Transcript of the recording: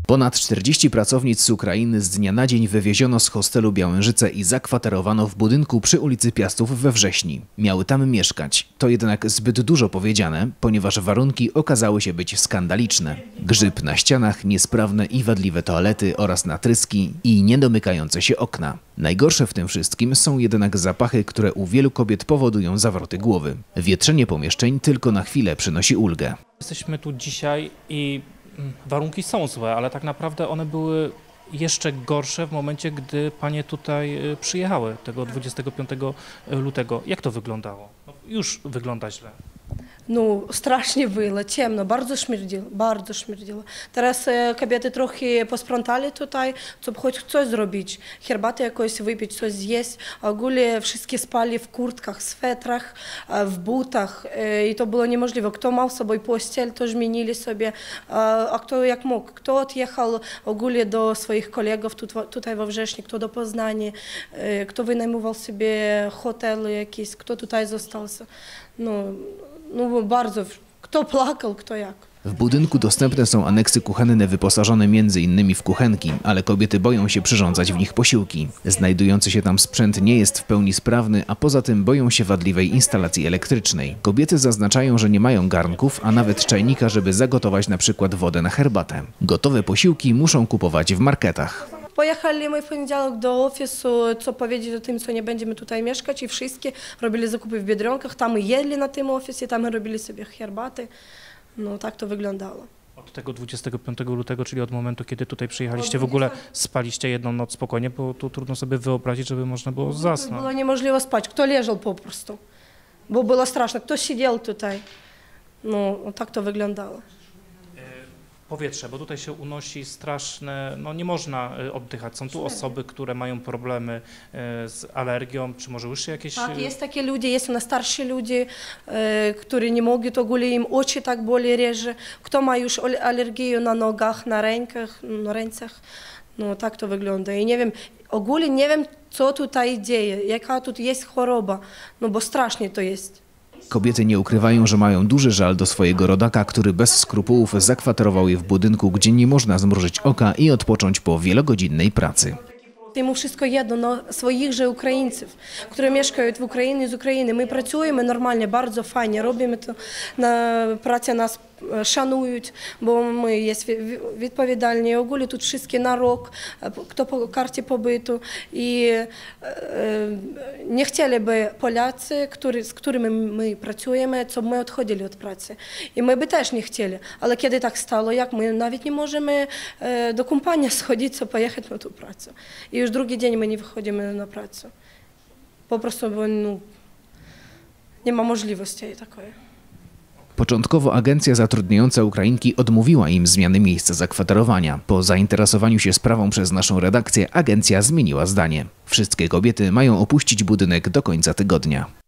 Ponad 40 pracownic z Ukrainy z dnia na dzień wywieziono z hostelu Białężyce i zakwaterowano w budynku przy ulicy Piastów we Wrześni. Miały tam mieszkać. To jednak zbyt dużo powiedziane, ponieważ warunki okazały się być skandaliczne. Grzyb na ścianach, niesprawne i wadliwe toalety oraz natryski i niedomykające się okna. Najgorsze w tym wszystkim są jednak zapachy, które u wielu kobiet powodują zawroty głowy. Wietrzenie pomieszczeń tylko na chwilę przynosi ulgę. Jesteśmy tu dzisiaj i warunki są złe, ale tak naprawdę one były jeszcze gorsze w momencie, gdy panie tutaj przyjechały tego 25 lutego. Jak to wyglądało? No, już wygląda źle. No, strasznie było, ciemno, bardzo śmierdziło, bardzo śmierdziło. Teraz kobiety trochę posprzątali tutaj, żeby choć coś zrobić, herbatę jakąś wypić, coś zjeść. Ogólnie wszystkie spali w kurtkach, swetrach, w butach i to było niemożliwe. Kto miał z sobą pościel, to zmienili sobie, a kto jak mógł. Kto odjechał ogólnie do swoich kolegów tutaj we Wrześni, kto do Poznania, kto wynajmował sobie hotel jakiś, kto tutaj został. No bardzo, kto plakał, kto jak. W budynku dostępne są aneksy kuchenne wyposażone m.in. w kuchenki, ale kobiety boją się przyrządzać w nich posiłki. Znajdujący się tam sprzęt nie jest w pełni sprawny, a poza tym boją się wadliwej instalacji elektrycznej. Kobiety zaznaczają, że nie mają garnków, a nawet czajnika, żeby zagotować na przykład wodę na herbatę. Gotowe posiłki muszą kupować w marketach. Pojechali my w poniedziałek do ofisu, co powiedzieć o tym, co nie będziemy tutaj mieszkać i wszystkie robili zakupy w Biedronkach, tam i jedli na tym ofisie, tam robili sobie herbaty. No tak to wyglądało. Od tego 25 lutego, czyli od momentu, kiedy tutaj przyjechaliście, w ogóle spaliście jedną noc spokojnie, bo tu trudno sobie wyobrazić, żeby można było zasnąć. Było niemożliwe spać, kto leżał po prostu, bo było straszno, kto siedział tutaj. No tak to wyglądało. Powietrze, bo tutaj się unosi straszne, no nie można oddychać. Są tu osoby, które mają problemy z alergią, czy może już jakieś... Tak, jest takie ludzie, jest u nas starsi ludzie, którzy nie mogą, to ogólnie im oczy tak boli reże. Kto ma już alergię na nogach, na rękach, no tak to wygląda. I nie wiem, ogólnie nie wiem, co tutaj dzieje, jaka tu jest choroba, no bo strasznie to jest. Kobiety nie ukrywają, że mają duży żal do swojego rodaka, który bez skrupułów zakwaterował je w budynku, gdzie nie można zmrużyć oka i odpocząć po wielogodzinnej pracy. Йому wszystko jedno na своїх же українців, які мешкають в Україні з України. Ми працюємо нормально, дуже файно, робимо то, праця нас шанують, бо ми є відповідальні. Ogólnie тут всі на рок, хто по карті побиту. І не хотіли би поляці, з якими ми працюємо, щоб ми відходили від праці. І ми би теж не хотіли. Але коли так стало, як ми навіть не можемо до компанії сходитися, поїхати на ту працю. І już drugi dzień my nie wychodzimy na pracę. Po prostu bo, nie ma możliwości takiej. Początkowo agencja zatrudniająca Ukrainki odmówiła im zmiany miejsca zakwaterowania. Po zainteresowaniu się sprawą przez naszą redakcję agencja zmieniła zdanie. Wszystkie kobiety mają opuścić budynek do końca tygodnia.